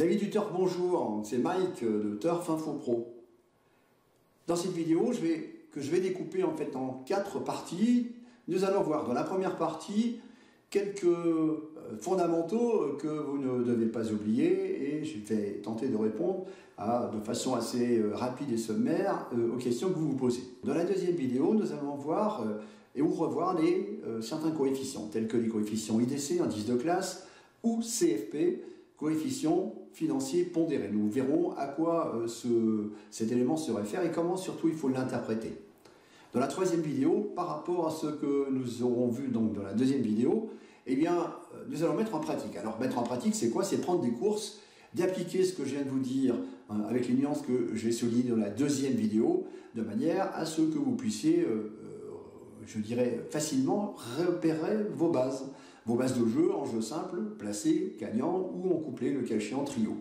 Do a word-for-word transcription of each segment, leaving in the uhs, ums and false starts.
Amis du Turf, bonjour, c'est Mike de Turf Info Pro. Dans cette vidéo, je vais, que je vais découper en fait en quatre parties, nous allons voir dans la première partie quelques fondamentaux que vous ne devez pas oublier et je vais tenter de répondre à, de façon assez rapide et sommaire aux questions que vous vous posez. Dans la deuxième vidéo, nous allons voir et ou revoir les, euh, certains coefficients, tels que les coefficients I D C, indice de classe, ou C F P, coefficient financier pondéré. Nous verrons à quoi euh, ce, cet élément se réfère et comment surtout il faut l'interpréter. Dans la troisième vidéo, par rapport à ce que nous aurons vu donc dans la deuxième vidéo, eh bien, euh, nous allons mettre en pratique. Alors, mettre en pratique, c'est quoi? C'est prendre des courses, d'appliquer ce que je viens de vous dire hein, avec les nuances que j'ai soulignées dans la deuxième vidéo, de manière à ce que vous puissiez, euh, je dirais, facilement repérer vos bases. Vos bases de jeu en jeu simple, placé, gagnant ou en couplet, le cas échéant trio.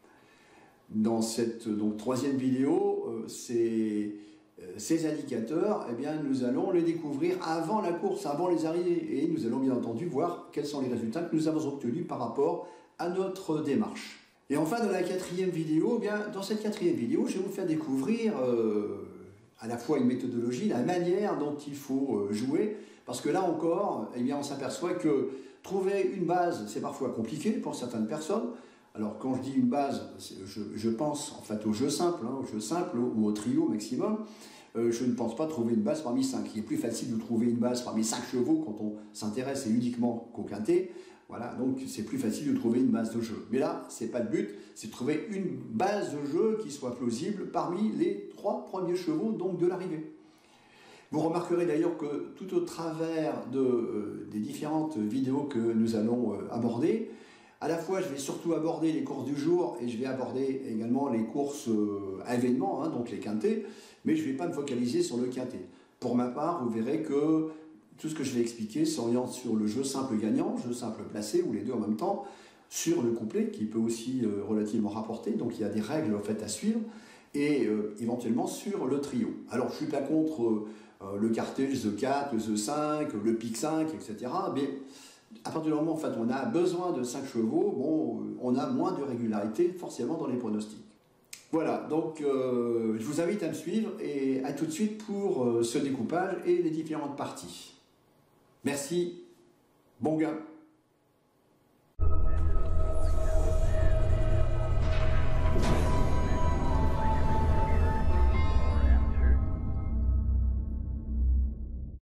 Dans cette donc, troisième vidéo, euh, ces, euh, ces indicateurs, eh bien, nous allons les découvrir avant la course, avant les arrivées, et nous allons bien entendu voir quels sont les résultats que nous avons obtenus par rapport à notre démarche. Et enfin, dans la quatrième vidéo, eh bien, dans cette quatrième vidéo, je vais vous faire découvrir euh, à la fois une méthodologie, la manière dont il faut jouer, parce que là encore, eh bien, on s'aperçoit que trouver une base, c'est parfois compliqué pour certaines personnes. Alors quand je dis une base, je, je pense en fait au jeu simple, hein, au jeu simple ou au trio maximum. Euh, je ne pense pas trouver une base parmi cinq. Il est plus facile de trouver une base parmi cinq chevaux quand on s'intéresse uniquement qu'au quintet. Voilà, donc c'est plus facile de trouver une base de jeu. Mais là, c'est pas le but, c'est de trouver une base de jeu qui soit plausible parmi les trois premiers chevaux donc de l'arrivée. Vous remarquerez d'ailleurs que tout au travers de, euh, des différentes vidéos que nous allons euh, aborder, à la fois je vais surtout aborder les courses du jour et je vais aborder également les courses euh, à événements, hein, donc les quintets, mais je ne vais pas me focaliser sur le quintet. Pour ma part, vous verrez que tout ce que je vais expliquer s'oriente sur le jeu simple gagnant, jeu simple placé, ou les deux en même temps, sur le couplet qui peut aussi euh, relativement rapporter, donc il y a des règles en fait, à suivre, et euh, éventuellement sur le trio. Alors je ne suis pas contre euh, Euh, le cartel, The quatre, The cinq, le Pic cinq, et cetera. Mais à partir du moment où en fait, on a besoin de cinq chevaux, bon, on a moins de régularité forcément dans les pronostics. Voilà, donc euh, je vous invite à me suivre et à tout de suite pour euh, ce découpage et les différentes parties. Merci, bon gain.